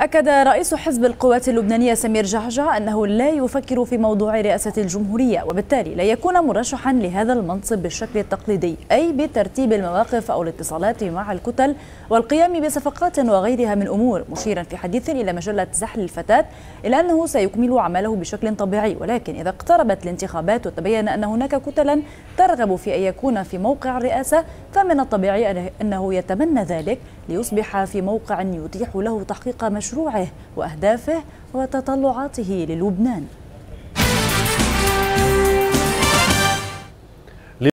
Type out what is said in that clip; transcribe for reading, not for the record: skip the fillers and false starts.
أكد رئيس حزب القوات اللبنانية سمير جعجع أنه لا يفكر في موضوع رئاسة الجمهورية، وبالتالي لا يكون مرشحا لهذا المنصب بالشكل التقليدي، أي بترتيب المواقف أو الاتصالات مع الكتل والقيام بصفقات وغيرها من أمور، مشيرا في حديث إلى مجلة زحل الفتاة إلى أنه سيكمل عمله بشكل طبيعي، ولكن إذا اقتربت الانتخابات وتبين أن هناك كتلا ترغب في أن يكون في موقع الرئاسة فمن الطبيعي أنه يتمنى ذلك ليصبح في موقع يتيح له تحقيق مشروعه وأهدافه وتطلعاته للبنان.